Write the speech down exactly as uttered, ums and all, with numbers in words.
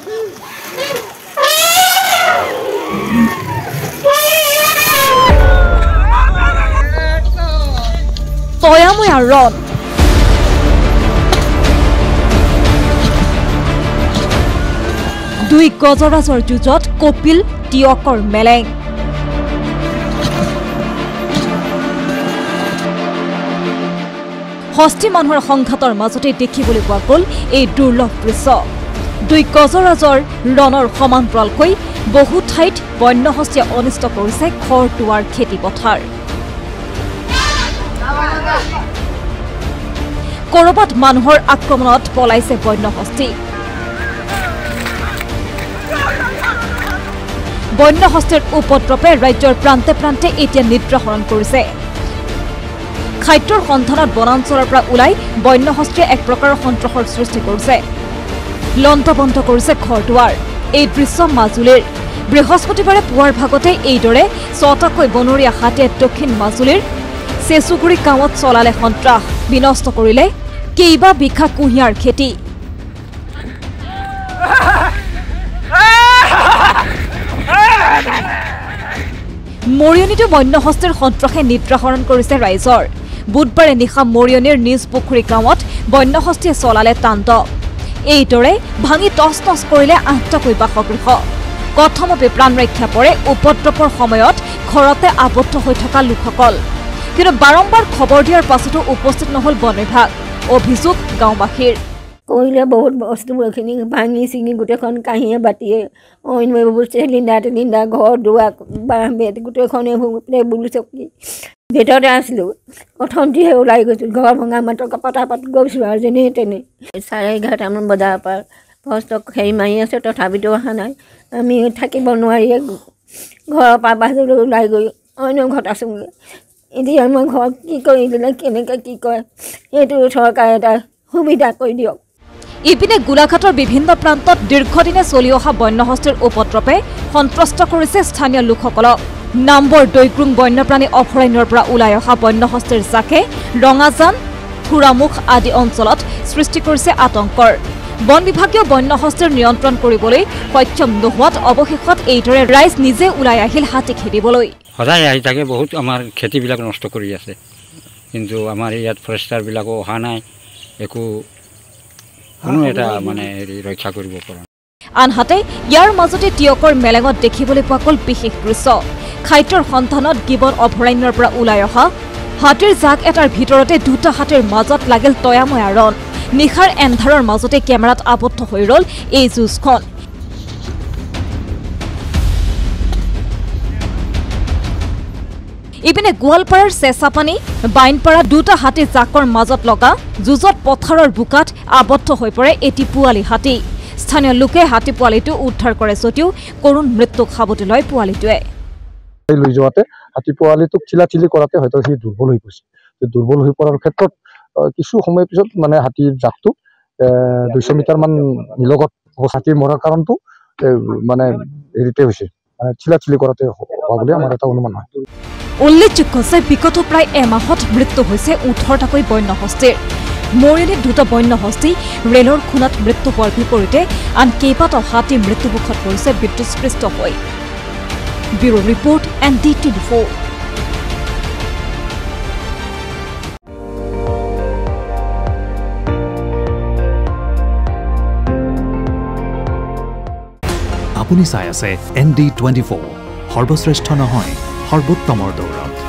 তয়াময়া ৰণ দুই গজৰাজৰ যুঁজত কপিল টিয়কৰ মেলেং হস্তি মানুহৰ সংঘাতৰ মাজতে দেখিবলৈ পোৱা গ'ল এই দুৰ্লভ দৃশ্য দুই গজৰাজৰ ৰণৰ সমান্তৰালকৈ বহু ঠাইত বন্যহস্তীয়ে অনিষ্ট কৰিছে ঘৰ দুৱাৰ খেতি পথাৰ কৰবাত মানুহৰ আক্ৰমণত পলাইছে বন্যহস্তি বন্যহস্তীৰ উপদ্ৰৱে ৰাজ্যৰ প্ৰান্তে প্ৰান্তে এতিয়া নিদ্ৰাহৰণ কৰিছে খাদ্যৰ সন্ধানত বনাঞ্চলৰ পৰা ওলাই বন্যহস্তীয়ে এক প্ৰকাৰৰ সন্ত্ৰাসৰ সৃষ্টি কৰিছে লন্তবন্ত কৰিছে ঘৰ দুৱাৰ এই দৃশ্য মাজুলীৰ বৃহস্পতিবাৰে পুৱাৰ ভাগতে এইদৰে ছটাকৈ বনৰীয়া হাতীয়ে দক্ষিণ মাজুলীৰ চেচুগুৰি গাঁৱত চলালে সন্ত্ৰাস বিনষ্ট কৰিলে কেইবা বিঘা কুঁহিয়াৰ খেতি মৰিয়নীতো বন্যহস্তীৰ সন্ত্ৰাসে নিদ্ৰাহৰণ কৰিছে ৰাইজৰ বুধবাৰে নিশা মৰিয়নীৰ নিজ পুখুৰী গাঁৱত বন্যহস্তীয়ে চলালে তাণ্ডৱ এইদৰে ভাঙি টচ টচ কৰিলে আঠটাকৈ বাসগৃহ কথমপি প্ৰাণ ৰক্ষা পৰে উপদ্ৰৱৰ সময়ত ঘৰতে আবদ্ধ হৈ থকা লোকসকল কিন্তু বাৰম্বাৰ খবৰ দিয়াৰ পাছতো উপস্থিত নহল বন বিভাগ অভিযোগ গাঁওবাসীৰ কইলে বহুত বস্তুখিনি ভাঙি চিঙি গোটেইখন কাঁহিয়ে বাটিয়ে অইন বস্তু লিন্দা টিলিন্দা ঘৰ দুৱাৰ বাঁহ বেত গোটেইখনে বুলু চকী ভিতৰতে আছিলোঁ প্ৰথমটিহে ওলাই গৈছোঁ ঘৰ ভঙা মাত্ৰ পটাপট গৈছোঁ আৰু যেনে তেনে চাৰে এঘাৰটামান বজাৰ পৰা ফষ্ট হেৰি মাৰি আছে তথাপিতো অহা নাই আমি থাকিব নোৱাৰিয়ে ঘৰৰ পৰা বাহিৰলৈ ওলাই গৈ অন্য ঘৰত আছোঁগৈ এতিয়া মই ঘৰত কি কৰি দিলে কেনেকৈ কি কৰে সেইটো চৰকাৰে এটা সুবিধা কৰি দিয়ক ইপিনে গোলাঘাটৰ বিভিন্ন প্ৰান্তত দীৰ্ঘদিনে চলি অহা বন্যহস্তীৰ উপদ্ৰৱে সন্ত্ৰস্ত কৰিছে স্থানীয় লোকসকলক নাম্বৰ দৈগ্ৰুং বন্যপ্ৰাণী অভয়াৰণ্যৰ পৰা ওলাই অহা বন্যহস্তীৰ জাকে ৰঙাজান থুৰামুখ আদি অঞ্চলত সৃষ্টি কৰিছে আতংকৰ বন বিভাগীয় বন্যহস্তীৰ নিয়ন্ত্ৰণ কৰিবলৈ সক্ষম নোহোৱাত অৱশেষত এইদৰে ৰাইজ নিজে ওলাই আহিল হাতী খেদিবলৈ সদায় আহি থাকে বহুত আমাৰ খেতিবিলাক নষ্ট কৰি আছে কিন্তু আমাৰ ইয়াত ফৰেষ্টাৰবিলাকো অহা নাই একো কোনো এটা মানে ৰক্ষা কৰিব পৰা আনহাতে ইয়াৰ মাজতে টিয়কৰ মেলেঙত দেখিবলৈ পোৱা গ'ল বিশেষ দৃশ্য খাদ্যৰ সন্ধানত গিবন অভয়াৰণ্যৰ পৰা ওলাই অহা হাতীৰ জাক এটাৰ ভিতৰতে দুটা হাতীৰ মাজত লাগিল তয়াময়া ৰণ নিশাৰ এন্ধাৰৰ মাজতে কেমেৰাত আবদ্ধ হৈ ৰল এই যুঁজখন ইপিনে গোৱালপাৰাৰ চেঁচাপানী বাইনপাৰা দুটা হাতী জাকৰ মাজত লগা যুঁজত পথাৰৰ বোকাত আবদ্ধ হৈ পৰে এটি পোৱালি হাতী স্থানীয় লোকে হাতী পোৱালিটো উদ্ধাৰ কৰে যদিও কৰুণ মৃত্যুক সাৱটি লয় পোৱালিটোৱে লৈ যোৱাতে হাতী পোৱালিটোক চিলাচিলি কৰাতে হয়তো সি দুৰ্বল হৈ পৰিছে দুৰ্বল হৈ পৰাৰ ক্ষেত্ৰত কিছু সময় পিছত মানে হাতীৰ জাকটো দুইশ মিটাৰ মান নিলগত হাতীৰ মৰাৰ কাৰণটো মানে হেৰিতে হৈছে মানে চিলাচিলি কৰাতে হোৱা বুলি আমাৰ এটা অনুমান হয় উল্লেখযোগ্য যে বিগত প্ৰায় এমাহত মৃত্যু হৈছে ওঠৰটাকৈ বন্যহস্তীৰ মৰিয়নীত দুটা বন্যহস্তী ৰেলৰ খুনাত মৃত্যু হোৱাৰ বিপৰীতে আন কেইবাটাও হাতী মৃত্যুমুখত পৰিছে বিদ্যুৎস্পৃষ্ট হৈ bureau report N D twenty four আপুনি চাই আছে এন ডি টুৱেণ্টি ফ'ৰ সৰ্বশ্ৰেষ্ঠ নহয় সৰ্বোত্তমৰ দৌৰত